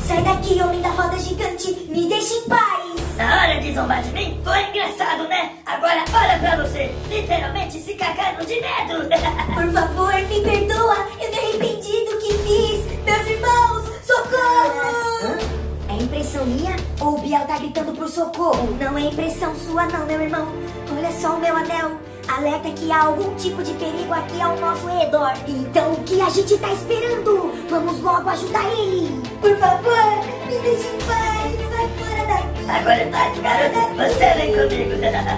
Sai daqui, homem da roda gigante, me deixa em paz. Na hora de zombar de mim, foi engraçado, né? Agora olha pra você, literalmente se cagando de medo. Por favor, me perdoa, eu me arrependi do que fiz. Meus irmãos, socorro! É impressão minha ou o Biel tá gritando por socorro? Não é impressão sua não, meu irmão. Olha só o meu anel. Alerta que há algum tipo de perigo aqui ao nosso redor. Então o que a gente tá esperando? Vamos logo ajudar ele. Por favor, me deixe em paz. Vai fora daqui. Agora é tarde, garota. Você vem comigo.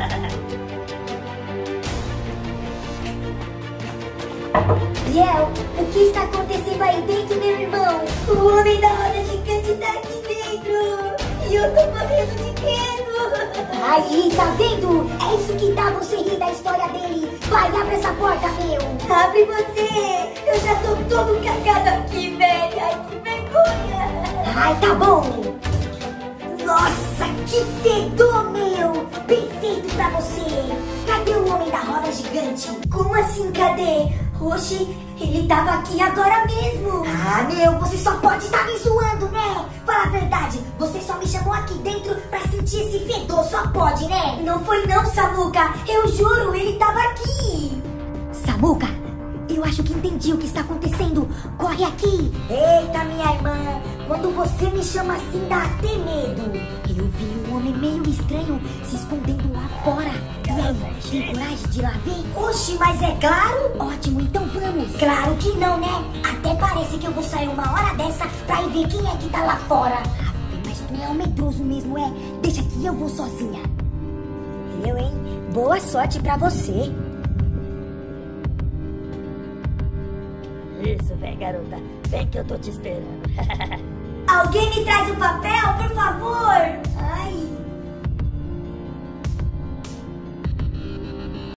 Biel, o que está acontecendo aí dentro, meu irmão? O homem da roda gigante tá aqui dentro. E eu tô morrendo de medo. Aí, tá vendo? É isso que dá você rir da história dele. Vai, abre essa porta, meu. Abre você. Eu já tô todo cagado aqui, velho. Ai, que vergonha. Ai, tá bom. Nossa, que fedor, meu. Perfeito pra você. Cadê o homem da roda gigante? Como assim, cadê? Oxi, ele tava aqui agora mesmo. Ah, meu, você só pode estar me zoando, né? Fala a verdade, você só me chamou aqui dentro pra sentir esse fedor, só pode, né? Não foi não, Samuca, eu juro, ele tava aqui. Samuca, eu acho que entendi o que está acontecendo. Corre aqui. Eita, minha irmã, quando você me chama assim dá até medo. Eu vi um homem meio estranho se escondendo lá fora. E aí, tem coragem de ir lá ver? Oxi, mas é claro. Ótimo, então vamos. Claro que não, né? Até parece que eu vou sair uma hora dessa pra ir ver quem é que tá lá fora. Mas tu é um medroso mesmo, é? Deixa que eu vou sozinha. Eu, hein? Boa sorte pra você. Isso, vem, garota. Vem que eu tô te esperando. Alguém me traz o papel